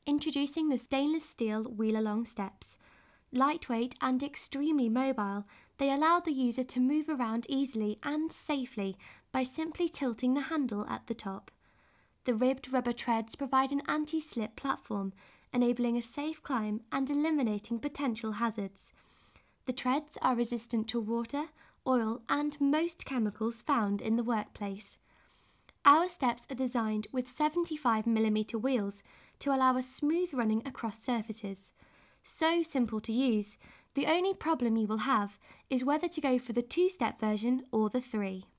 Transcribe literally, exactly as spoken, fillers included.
Introducing the stainless steel Wheelalong steps. Lightweight and extremely mobile, they allow the user to move around easily and safely by simply tilting the handle at the top. The ribbed rubber treads provide an anti-slip platform, enabling a safe climb and eliminating potential hazards. The treads are resistant to water, oil and most chemicals found in the workplace. Our steps are designed with seventy-five millimeter wheels to allow us smooth running across surfaces. So simple to use, the only problem you will have is whether to go for the two-step version or the three.